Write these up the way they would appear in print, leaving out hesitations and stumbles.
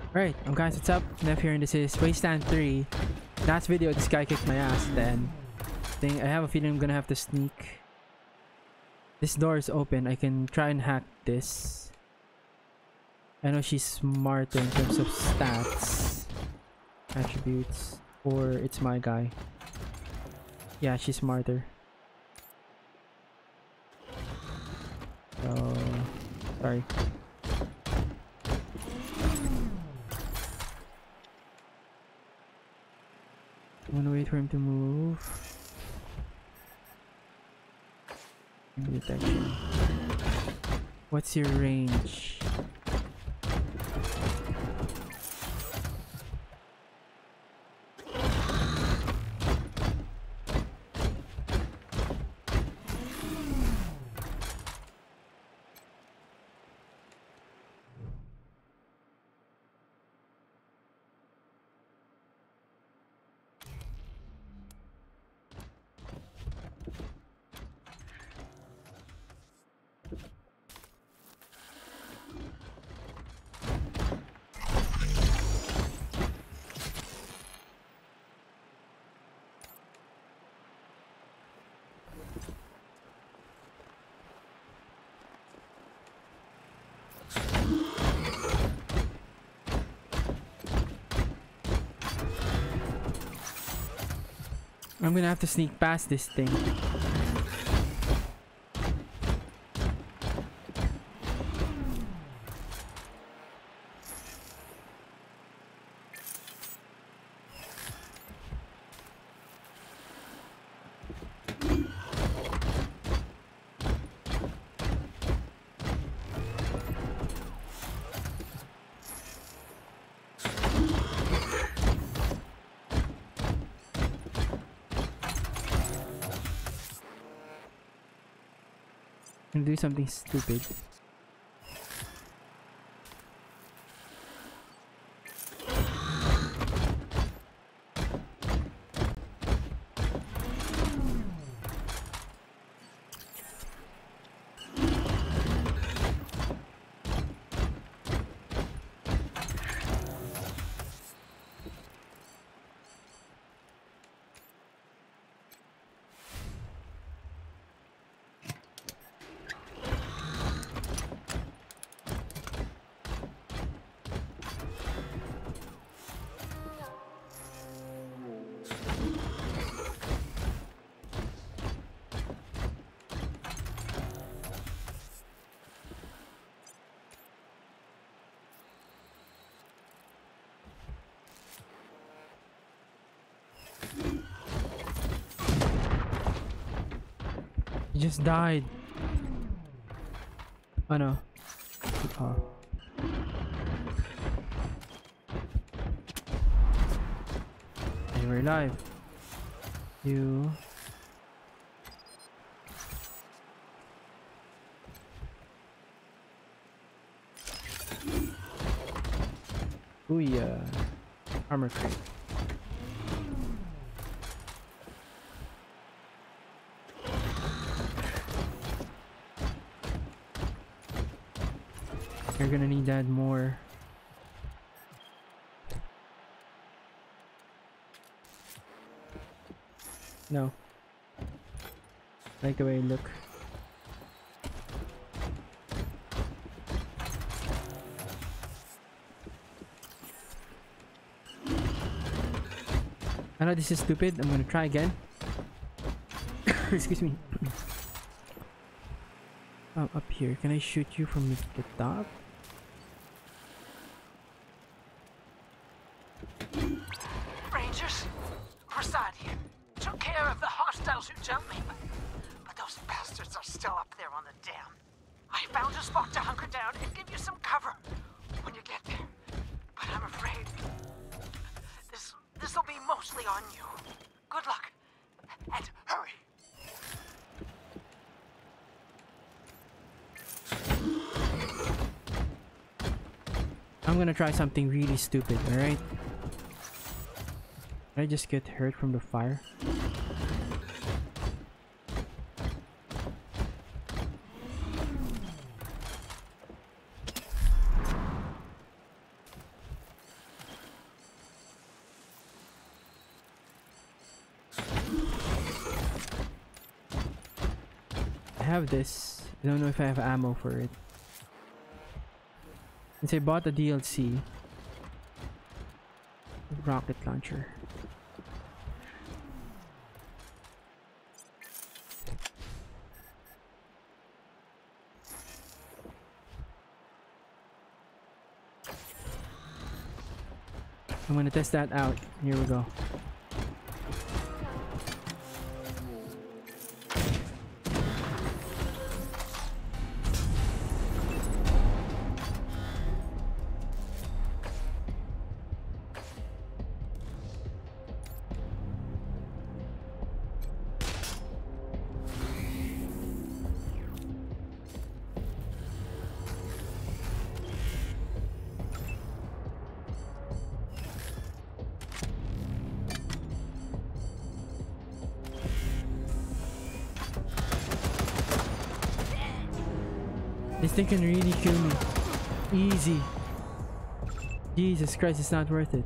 Right, guys, what's up? Neff here, and this is Wasteland 3. Last video, this guy kicked my ass. Then, I have a feeling I'm gonna have to sneak. This door is open. I can try and hack this. I know she's smarter in terms of stats, attributes, or it's my guy. Yeah, she's smarter. So, sorry. I'm gonna wait for him to move. Detection. What's your range? I'm gonna have to sneak past this thing. I'm gonna do something stupid. He just died. Oh no. Oh. And we're live. You. Ooh yeah. Armor crate. You're gonna need that more. No. Like the way you look. I know this is stupid. I'm gonna try again. Excuse me. Oh, up here. Can I shoot you from the top? Rangers, Prasad here. Took care of the hostiles who jumped me, but those bastards are still up there on the dam. I found a spot to hunker down and give you some cover when you get there. But I'm afraid this'll be mostly on you. Good luck, and hurry. I'm gonna try something really stupid, alright? Did I just get hurt from the fire? have this. I don't know if I have ammo for it. Since I bought the DLC. Rocket launcher. I'm gonna test that out. Here we go. This thing can really kill me. Easy. Jesus Christ, it's not worth it.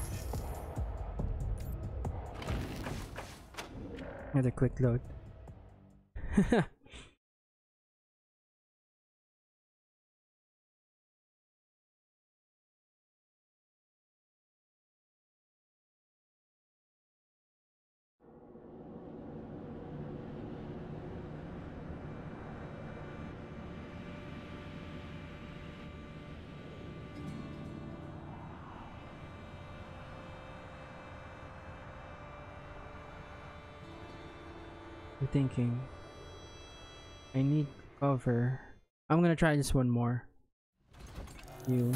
Another quick load. I'm thinking I need cover. I'm gonna try this one more. You.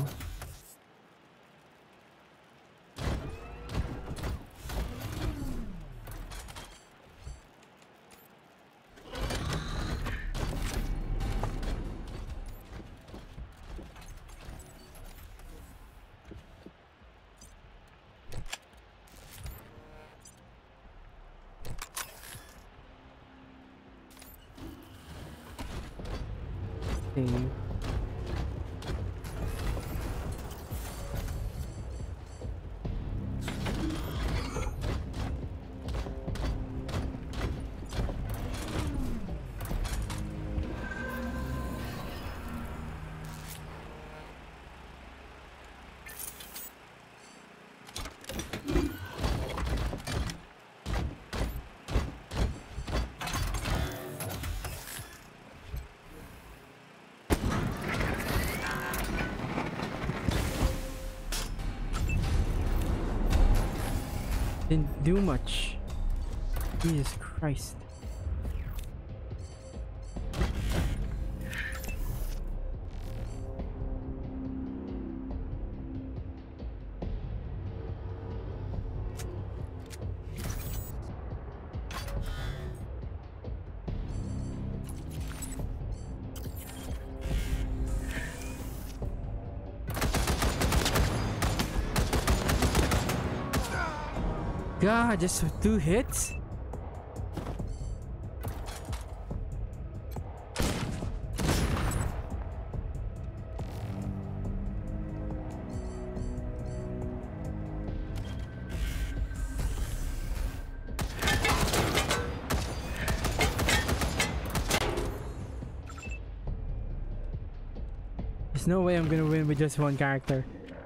Save. Didn't do much. Jesus Christ. God, just 2 hits? There's no way I'm gonna win with just one character.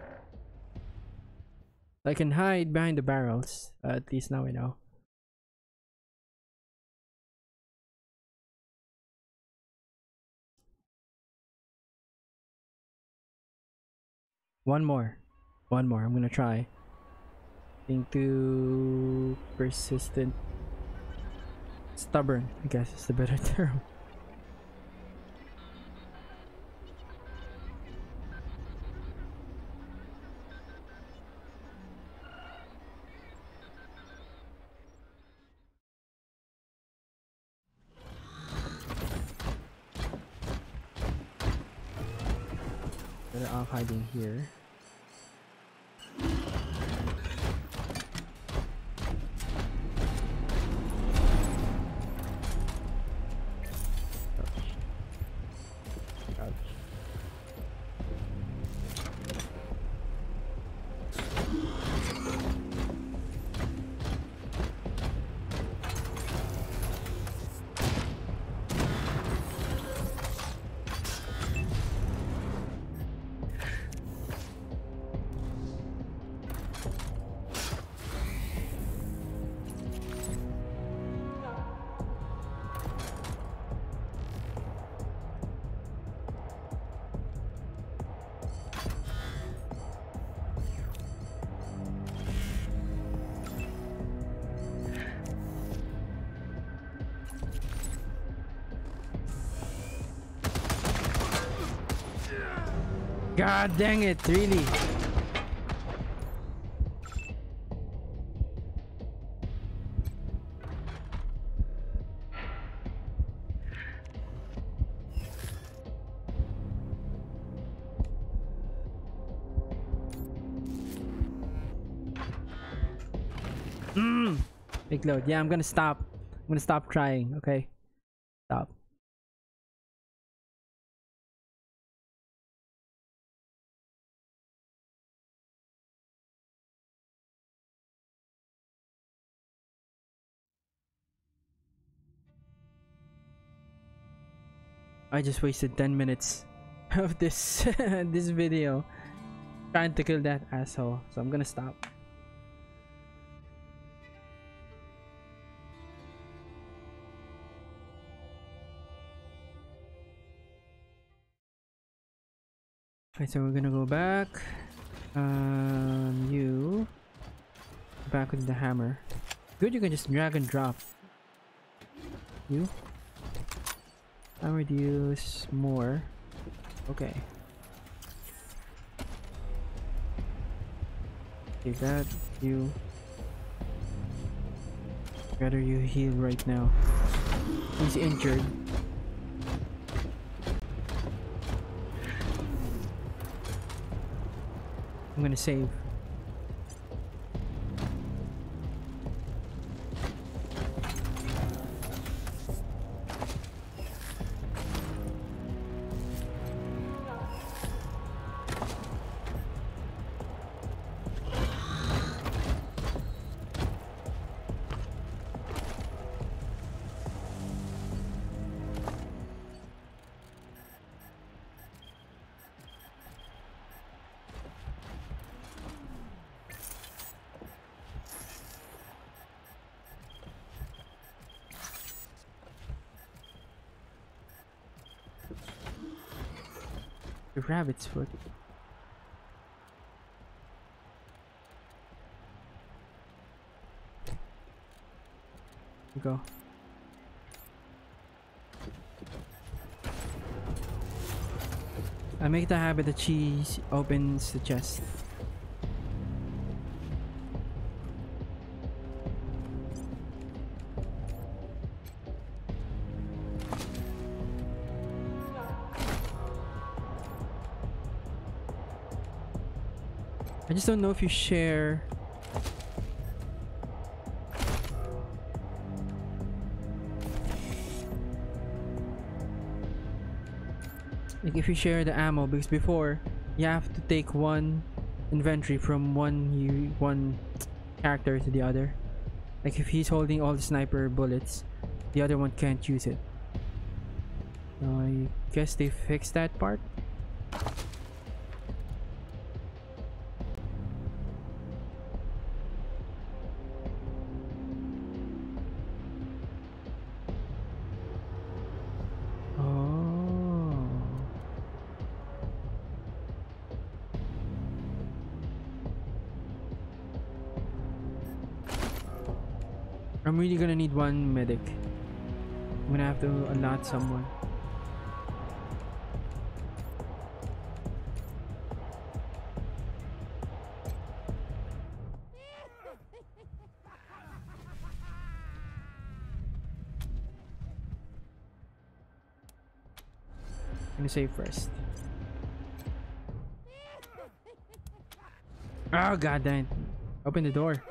I can hide behind the barrels. At least now I know. One more. I'm gonna try. Being too persistent. Stubborn, I guess is the better term. Better off hiding here. God dang it, really? Big load. Yeah, I'm gonna stop. I'm gonna stop trying, okay? Stop. I just wasted 10 minutes of this this video trying to kill that asshole. So I'm gonna stop. Okay, so we're gonna go back. You back with the hammer. Good, you can just drag and drop. You hammer use more. Okay. Take that. You. Rather you heal right now. He's injured. I'm gonna save. The rabbit's foot. Go. I make the habit that she opens the chest. I just don't know if you share. Like if you share the ammo, because before you have to take one inventory from one character to the other. Like if he's holding all the sniper bullets, the other one can't use it. So I guess they fixed that part. I'm really gonna need one medic. I'm gonna have to allot someone. I'm gonna save first. Oh god damn. Open the door.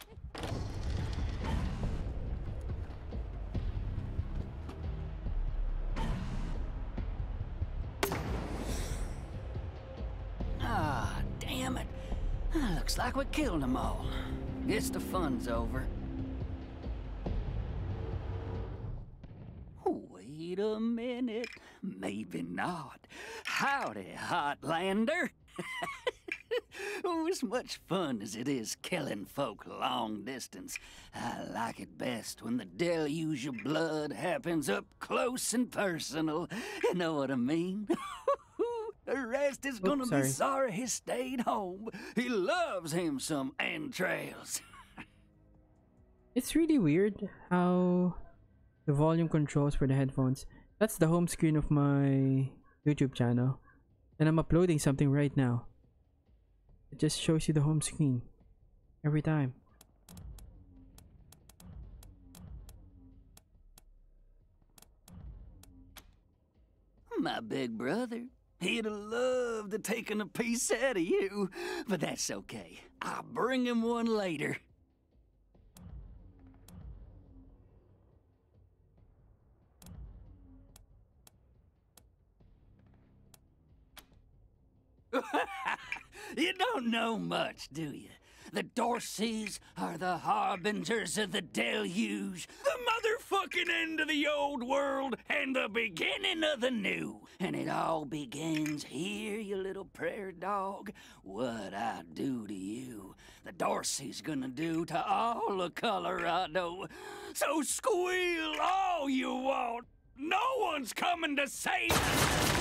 Looks like we killed them all. Guess the fun's over. Wait a minute. Maybe not. Howdy, Hotlander. Oh, as much fun as it is killing folk long distance, I like it best when the deluge of blood happens up close and personal. You know what I mean? The rest is gonna be sorry he stayed home. He loves him some entrails. It's really weird how the volume controls for the headphones. That's the home screen of my YouTube channel. And I'm uploading something right now. It just shows you the home screen every time. My big brother, he'd have loved to taken a piece out of you, but that's okay. I'll bring him one later. You don't know much, do you? The Dorseys are the harbingers of the deluge, the motherfucking end of the old world and the beginning of the new. And it all begins here, you little prairie dog. What I do to you, the Dorsey's gonna do to all of Colorado. So squeal all you want. No one's coming to save us.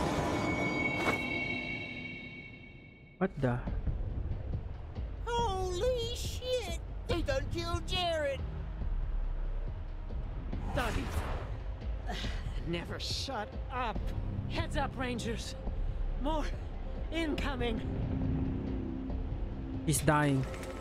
What the? Holy shit! They done killed Jared! Doggy. Never shut up. Heads up, Rangers. More incoming. He's dying.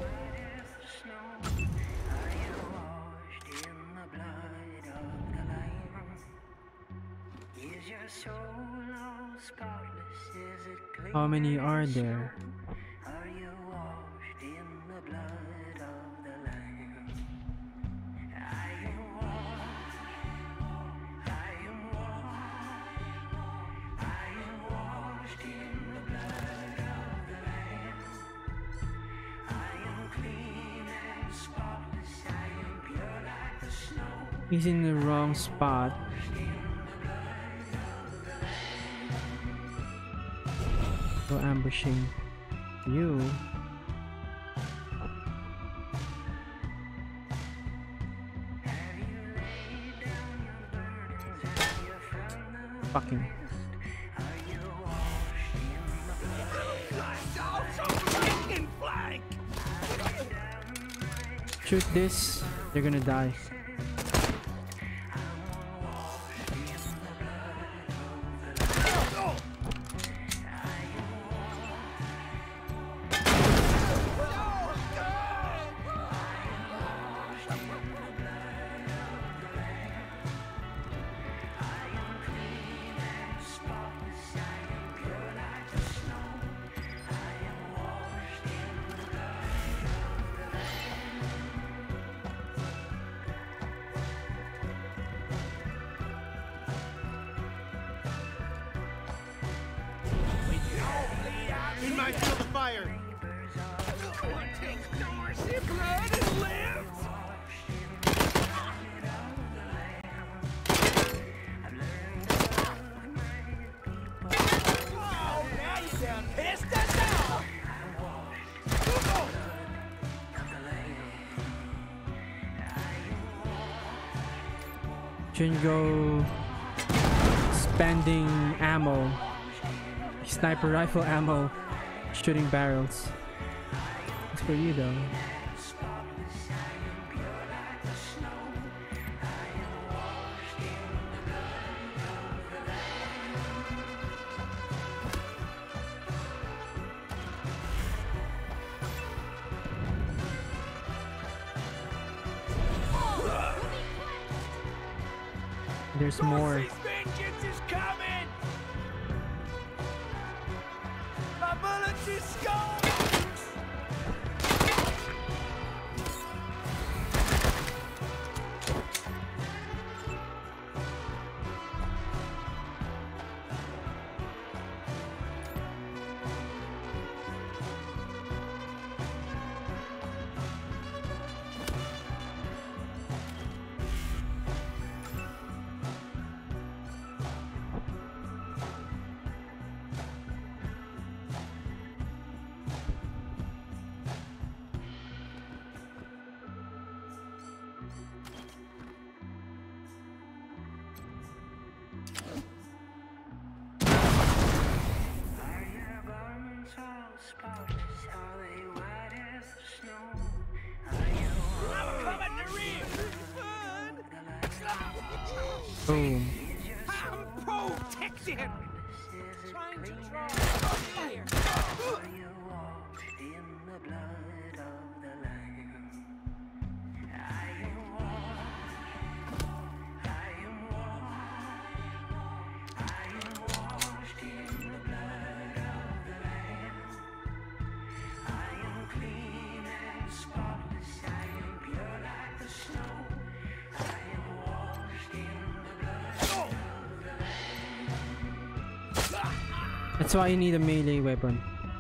How many are there? He's in the wrong spot. So ambushing you. Fucking. Shoot this, they're gonna die. He might feel the fire! Jingo spending ammo, sniper rifle ammo, shooting barrels. It's for you though. There's more. Vengeance is coming! My bullets is scored! Boom. I'm protected! Trying to That's why you need a melee weapon.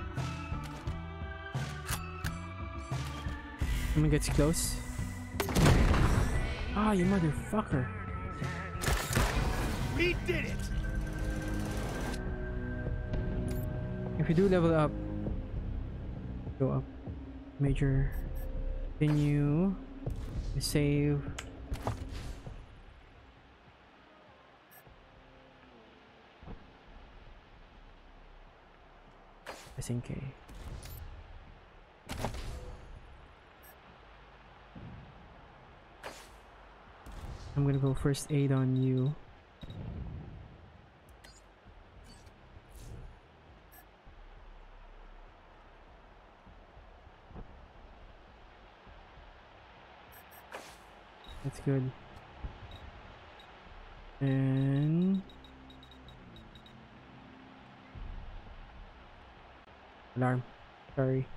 Someone gets close. Ah, you motherfucker. We did it! If you do level up, go up. Major. Continue. Save. SNK. I'm gonna go first aid on you. That's good. And alarm. Sorry.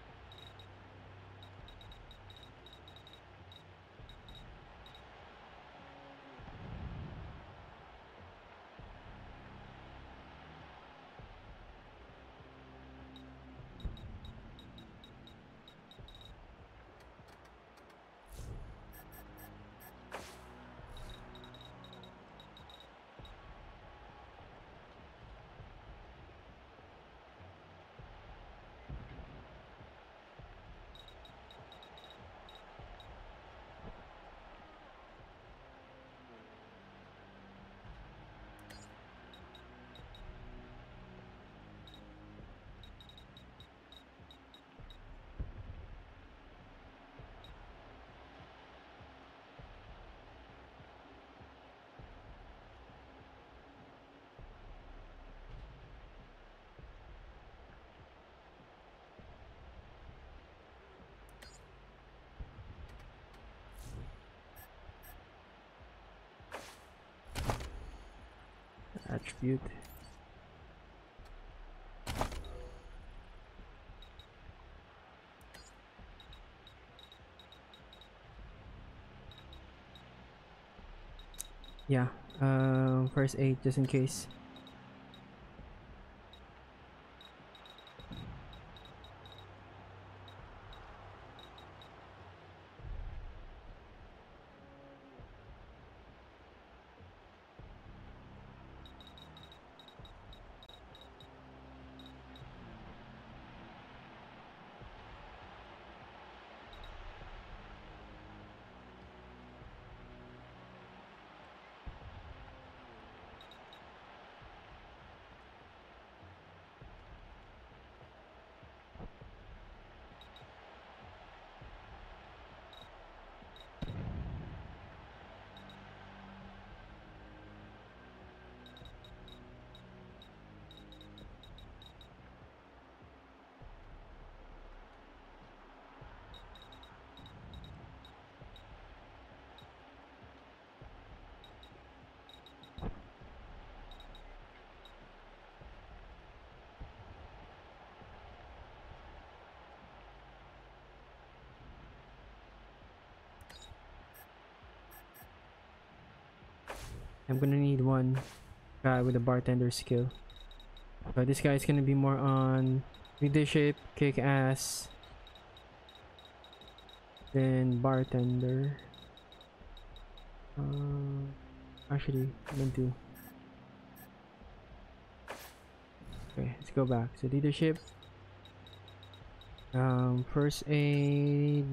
Attribute. Yeah, first aid just in case. I'm gonna need one guy with a bartender skill. So this guy is gonna be more on leadership, kick ass, then bartender. Actually, I'm gonna do. Okay, let's go back. So leadership, first aid.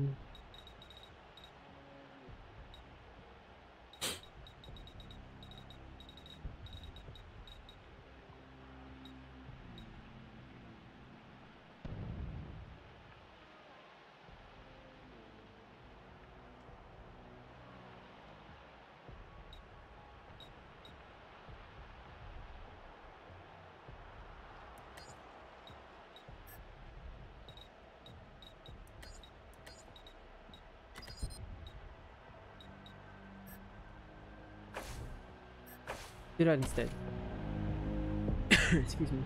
Do that instead. Excuse me.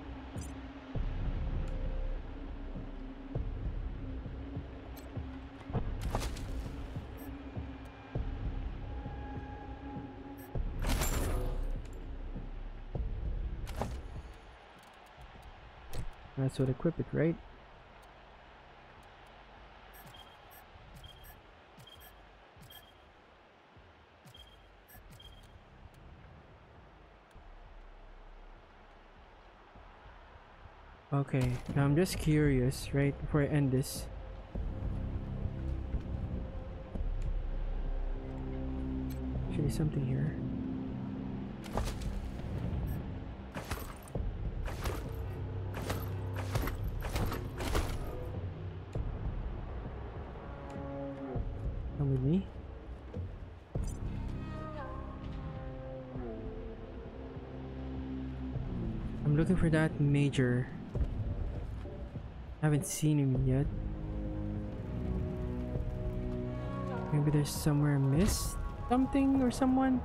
That's what equip it, right? Okay, now I'm just curious, right, before I end this. Actually, something here. Come with me. I'm looking for that major. Haven't seen him yet. Maybe there's somewhere I missed something or someone.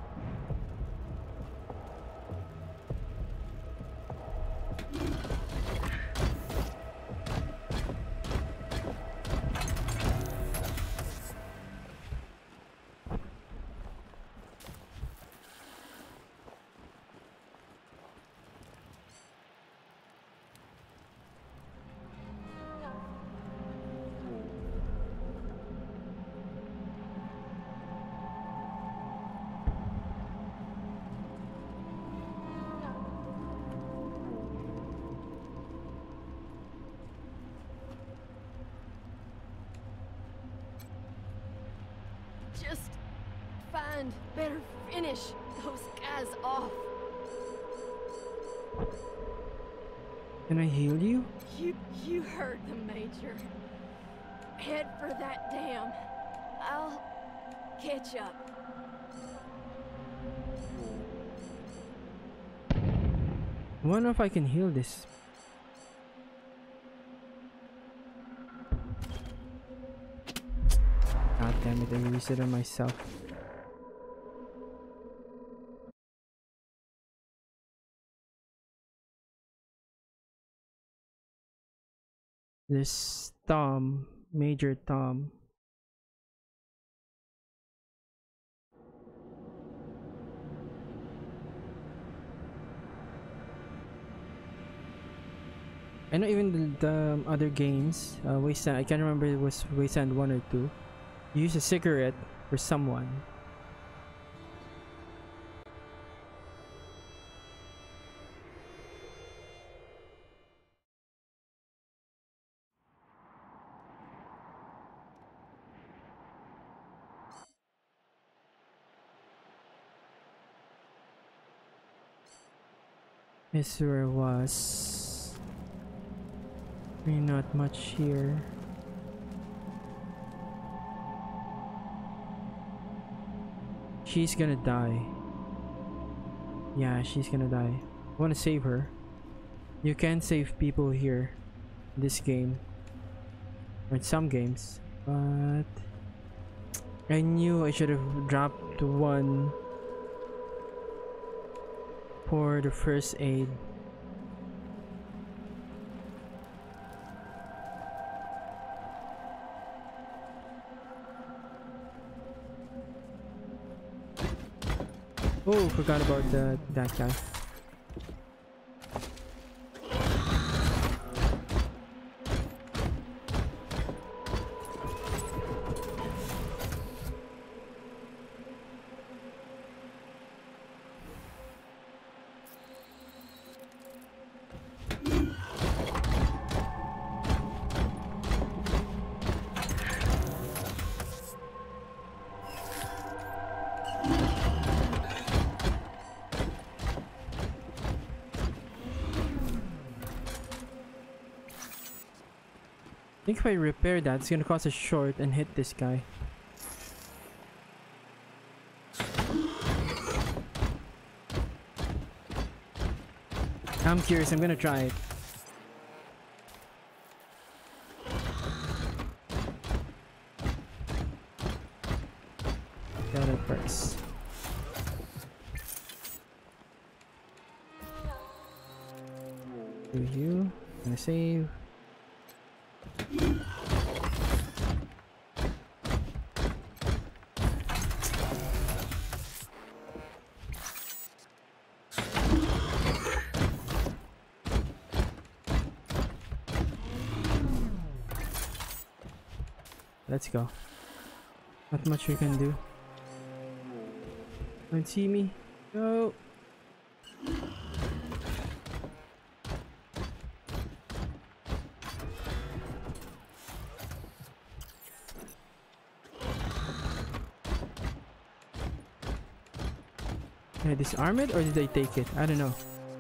Just better finish those guys off. Can I heal you? You heard the Major. Head for that dam. I'll catch up. I wonder if I can heal this. God damn it, I used it on myself. This Tom, Major Tom. I know even the other games, Wasteland, I can't remember it was Wasteland 1 or 2. You use a cigarette for someone. This is where it was. Really not much here. She's gonna die. Yeah, she's gonna die. I wanna save her. You can save people here in this game. Or in some games. But I knew I should have dropped one for the first aid. Oh, forgot about that guy. I think if I repair that, it's gonna cause a short and hit this guy. I'm curious, I'm gonna try it. Got it first. Do you? I'm gonna save. Let's go. Not much we can do. Don't see me. Go. Did I disarm it or did I take it? I don't know.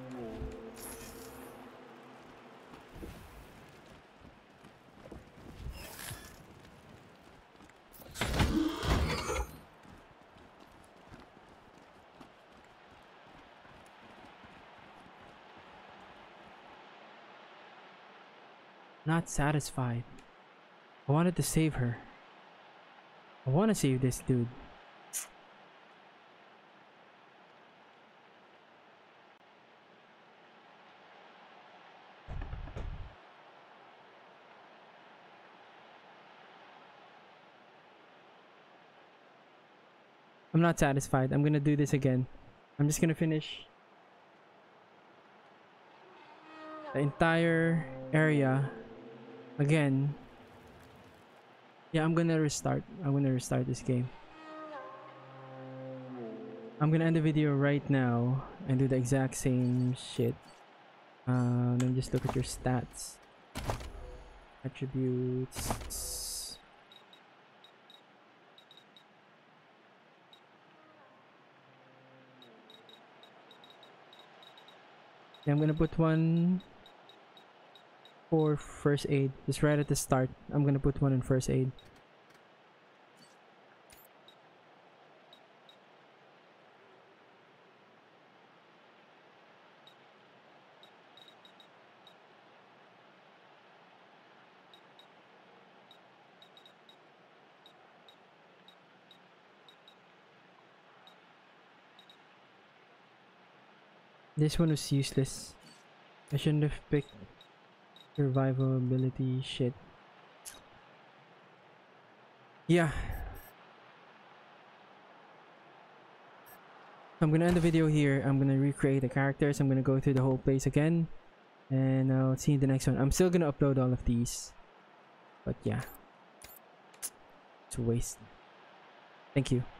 Not satisfied. I wanted to save her. I want to save this dude. I'm not satisfied. I'm gonna do this again. I'm just gonna finish the entire area again. Yeah, I'm gonna restart. I'm gonna restart this game. I'm gonna end the video right now and do the exact same shit. Let me just look at your stats. Attributes. Yeah, I'm gonna put one for first aid. Just right at the start. I'm gonna put one in first aid. This one was useless. I shouldn't have picked survivability shit. Yeah. I'm gonna end the video here. I'm gonna recreate the characters. I'm gonna go through the whole place again. And I'll see you in the next one. I'm still gonna upload all of these. But yeah. It's a waste. Thank you.